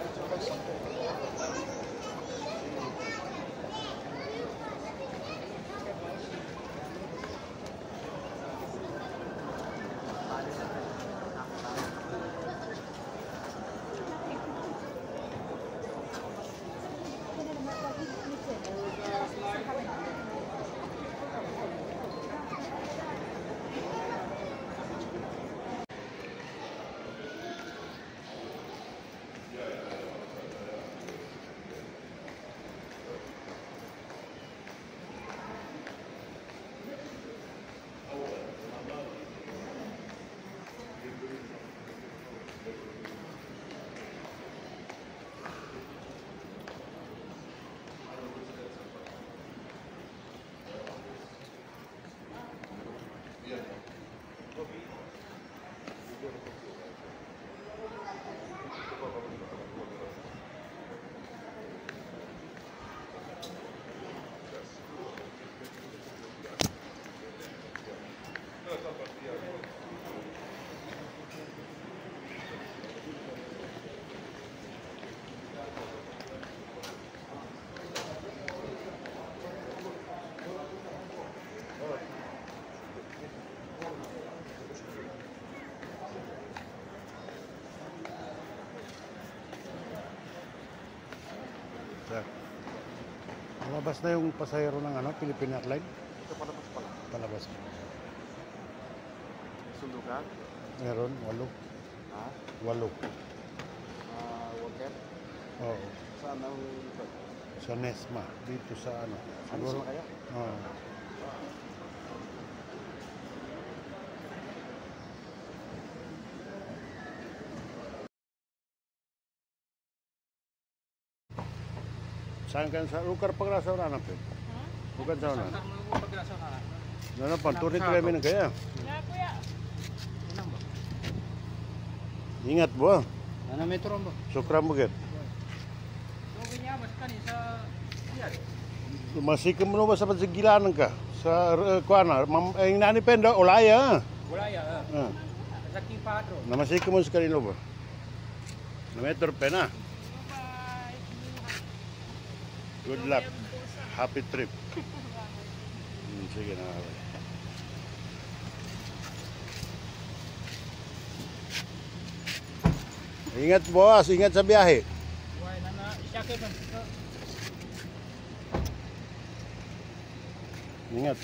Palabas na yung pasahero ng Philippine Airlines. Ito palabas pala. Palabas. Sundukan? Meron, 8. Ha? 8. Worker? Oo. Saan ang lugar? Sa Nesma. Dito sa siguro. Nesma kaya? Oo. Saan kan sa lugar pagrasa na napin? Bukan sa una. Ano pa turin kami na kaya? Ya, kuya. Ingat bo. Ano metro mo? Sukram mo gid. Loginya mas kan sa siya. Masih kemuno ba sa pagsigilanan ka? Sa kuana, ang nani penda ulaya. Wala ya. Sa Kipadro. Namasih kemuno sekali lo ba? Na metro pena. Good luck. Happy trip. Sige na. Ingat bos, ingat sa biyahe. Why nana isake man. Ingat.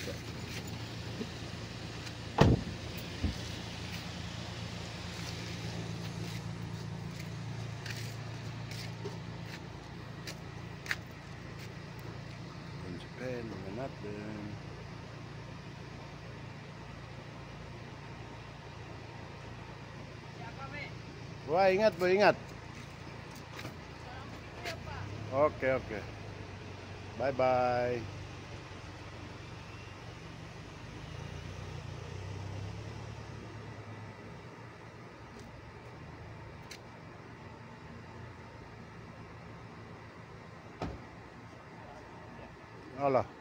Japan, mga natin. Wah, ingat bo, ingat. Oke, oke. Bye-bye. Alah.